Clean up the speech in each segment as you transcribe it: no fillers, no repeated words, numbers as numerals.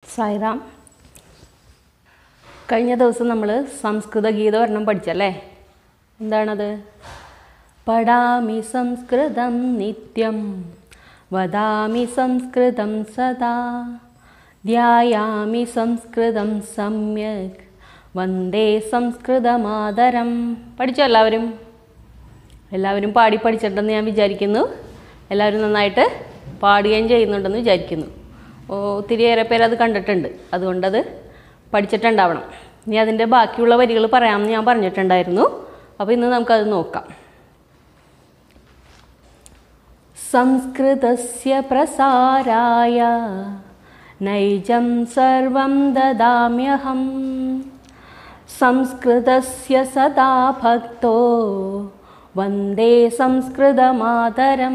സായിറാം. കഴിഞ്ഞ ദിവസം നമ്മൾ സംസ്കൃത ഗീതവർണ്ണം പഠിച്ചല്ലേ? എന്താണത്? പഠാമി സംസ്കൃതം നിത്യം വദാമി സംസ്കൃതം സദാ ധ്യായാമി സംസ്കൃതം സമ്യക് വന്ദേ സംസ്കൃതമാതരം. പഠിച്ചോ എല്ലാവരും? എല്ലാവരും പാടി പഠിച്ചിട്ടുണ്ടെന്ന് ഞാൻ വിചാരിക്കുന്നു. എല്ലാവരും നന്നായിട്ട് പാടുകയും ചെയ്യുന്നുണ്ടെന്ന് വിചാരിക്കുന്നു. ഒത്തിരിയേറെ പേര് അത് കണ്ടിട്ടുണ്ട്, അതുകൊണ്ടത് പഠിച്ചിട്ടുണ്ടാവണം. ഇനി അതിൻ്റെ ബാക്കിയുള്ള വരികൾ പറയാമെന്ന് ഞാൻ പറഞ്ഞിട്ടുണ്ടായിരുന്നു. അപ്പോൾ ഇന്ന് നമുക്കത് നോക്കാം. സംസ്കൃതസ്യ പ്രസാരായ നൈജം സർവം ദദാമ്യഹം സംസ്കൃതസ്യ സദാ ഭക്തോ വന്ദേ സംസ്കൃതമാതരം.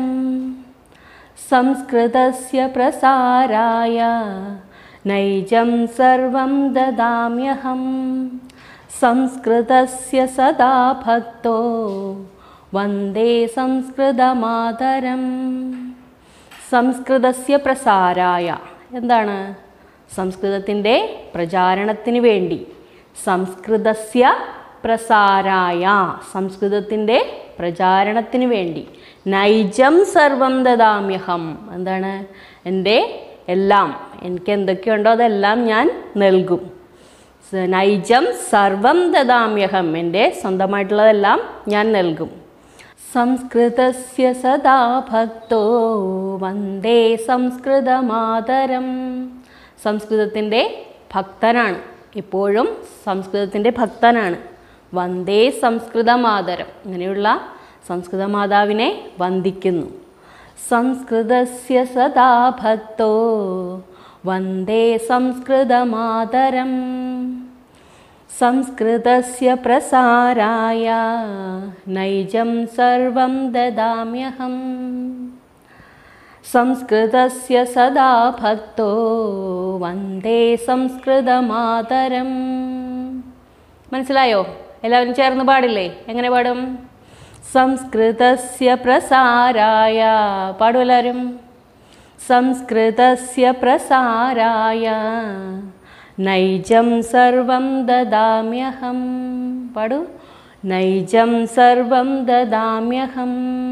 സംസ്കൃതസ്യ പ്രസാരായ നൈജം സർവം ദദാമ്യഹം സംസ്കൃതസ്യ സദാ ഭക്തോ വന്ദേ സംസ്കൃതമാതരം. സംസ്കൃതസ്യ പ്രസാരായ എന്താണ്? സംസ്കൃതത്തിൻ്റെ പ്രചാരണത്തിന് വേണ്ടി. സംസ്കൃതസ്യ പ്രസാരായ സംസ്കൃതത്തിൻ്റെ പ്രചാരണത്തിന് വേണ്ടി. നൈജം സർവം ദദാമ്യഹം എന്താണ്? എൻ്റെ എല്ലാം, എനിക്ക് എന്തൊക്കെയുണ്ടോ അതെല്ലാം ഞാൻ നൽകും. നൈജം സർവം ദദാമ്യഹം എൻ്റെ സ്വന്തമായിട്ടുള്ളതെല്ലാം ഞാൻ നൽകും. സംസ്കൃതസ്യ സദാ ഭക്തോ വന്ദേ സംസ്കൃതമാതരം. സംസ്കൃതത്തിൻ്റെ ഭക്തനാണ്, എപ്പോഴും സംസ്കൃതത്തിൻ്റെ ഭക്തനാണ്. വന്ദേ സംസ്കൃതമാതരം, ഇങ്ങനെയുള്ള സംസ്കൃത മാതാവിനെ വന്ദിക്കുന്നു. സംസ്കൃതസ്യ സദാ ഭക്തോ വന്ദേ സംസ്കൃതമാതരം. സംസ്കൃതസ്യ പ്രസാരായ നൈജം സർവം ദദാമ്യഹം സംസ്കൃതസ്യ സദാ ഭക്തോ വന്ദേ സംസ്കൃതമാതരം. മനസ്സിലായോ? എല്ലാവരും ചേർന്ന് പാടില്ലേ? എങ്ങനെ പാടും? സംസ്കൃതസ്യ പ്രസാരായ. പാടും എല്ലാവരും? സംസ്കൃതസ്യ പ്രസാരായ നൈജം സർവം ദദാമ്യഹം. പാടു. നൈജം സർവം ദദാമ്യഹം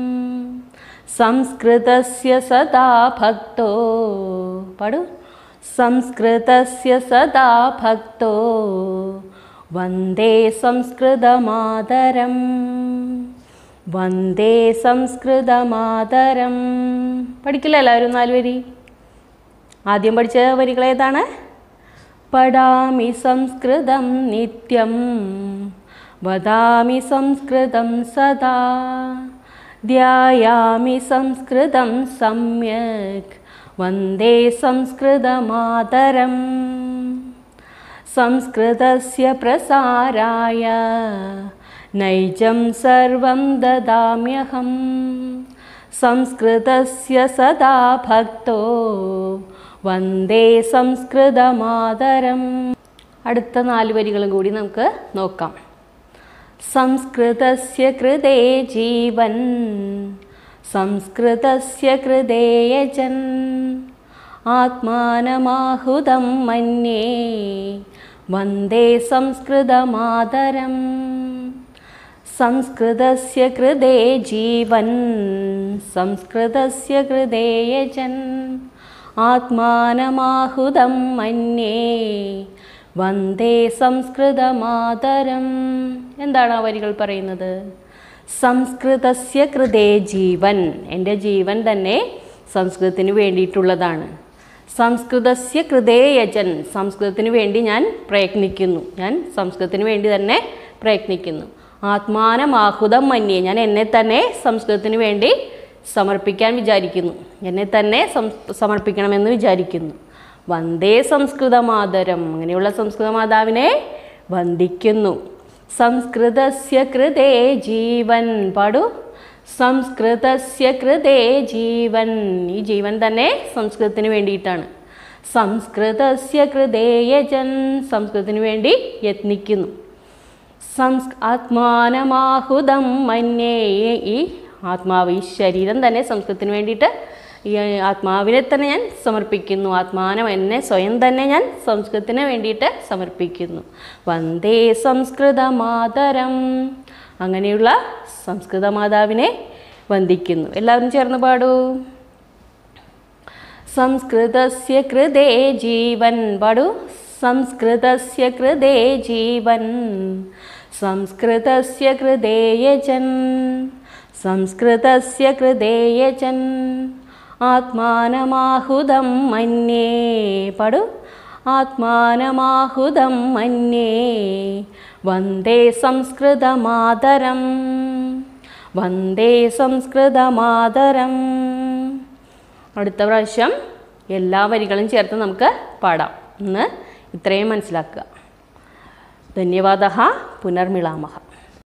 സംസ്കൃതസ്യ സദാ ഭക്തോ. പാടു. സംസ്കൃതസ്യ സദാ ഭക്തോ വന്ദേ സംസ്കൃതമാതരം. വന്ദേ സംസ്കൃതമാതരം. പഠിക്കില്ല എല്ലാവരും? 4 വരി. ആദ്യം പഠിച്ച വരികൾ ഏതാണ്? പഠാമി സംസ്കൃതം നിത്യം വദാമി സംസ്കൃതം സദാ ധ്യായാമി സംസ്കൃതം സമ്യക് വന്ദേ സംസ്കൃതമാതരം. സംസ്കൃതസ്യ പ്രസാരായ നൈജം സർവം ദദാമ്യഹം സംസ്കൃതസ്യ സദാ ഭക്തോ വന്ദേ സംസ്കൃതമാതരം. അടുത്ത 4 വരികളും കൂടി നമുക്ക് നോക്കാം. സംസ്കൃതസ്യ കൃതേ ജീവൻ സംസ്കൃതസ്യ കൃതേ യജൻ ആത്മാനമാഹുതം മന്യേ വന്ദേ സംസ്കൃതമാതരം. സംസ്കൃതസ്യ കൃതേ ജീവൻ സംസ്കൃതസ്യ കൃതേ യജൻ ആത്മാനമാഹുതം മന്യേ വന്ദേ സംസ്കൃതമാതരം. എന്താണ് ആ വരികൾ പറയുന്നത്? സംസ്കൃതസ്യ കൃതേ ജീവൻ, എൻ്റെ ജീവൻ തന്നെ സംസ്കൃതത്തിന് വേണ്ടിയിട്ടുള്ളതാണ്. സംസ്കൃതസ്യ കൃതേ യജൻ, സംസ്കൃതത്തിന് വേണ്ടി ഞാൻ പ്രയത്നിക്കുന്നു. ഞാൻ സംസ്കൃതത്തിന് വേണ്ടി തന്നെ പ്രയത്നിക്കുന്നു. ആത്മാനമാഹുതം മന്യേ, ഞാൻ എന്നെ തന്നെ സംസ്കൃതത്തിന് വേണ്ടി സമർപ്പിക്കാൻ വിചാരിക്കുന്നു. എന്നെ തന്നെ സമർപ്പിക്കണമെന്ന് വിചാരിക്കുന്നു. വന്ദേ സംസ്കൃതമാതരം, അങ്ങനെയുള്ള സംസ്കൃത മാതാവിനെ വന്ദിക്കുന്നു. സംസ്കൃതസ്യ കൃതേ ജീവൻ. പാടു. സംസ്കൃതസ്യ കൃതേ ജീവൻ, ഈ ജീവൻ തന്നെ സംസ്കൃതത്തിന് വേണ്ടിയിട്ടാണ്. സംസ്കൃതസ്യ കൃതേ യജൻ, സംസ്കൃതത്തിന് വേണ്ടി യത്നിക്കുന്നു. ആത്മാനമാഹുതം മന്യേ, ഈ ആത്മാവ്, ഈ ശരീരം തന്നെ സംസ്കൃതത്തിന് വേണ്ടിയിട്ട് ഈ ആത്മാവിനെ തന്നെ ഞാൻ സമർപ്പിക്കുന്നു. ആത്മാനം എന്നെ സ്വയം തന്നെ ഞാൻ സംസ്കൃതത്തിന് വേണ്ടിയിട്ട് സമർപ്പിക്കുന്നു. വന്ദേ സംസ്കൃതമാതരം. അങ്ങനെയുള്ള സംസ്കൃത മാതാവിനെ വന്ദിക്കുന്നു. എല്ലാവരും ചേർന്ന് പാടൂ. സംസ്കൃതസ്യ കൃതേ ജീവൻ. പാടൂ. സംസ്കൃതസ്യ കൃതേ ജീവൻ. സംസ്കൃതസ്യ കൃതേ യജൻ. സംസ്കൃതസ്യ കൃതേ യജൻ. ആത്മാനമാഹുതം മന്യേ. പാടൂ. ആത്മാനമാഹുതം മന്യേ. വന്ദേ സംസ്കൃതമാതരം. വന്ദേ സംസ്കൃതമാതരം. അടുത്ത പ്രാവശ്യം എല്ലാ വരികളും ചേർത്ത് നമുക്ക് പാടാം. ഇന്ന് ഇത്രയും മനസ്സിലാക്കുക. ധന്യവാദः. പുനർമിളാമः.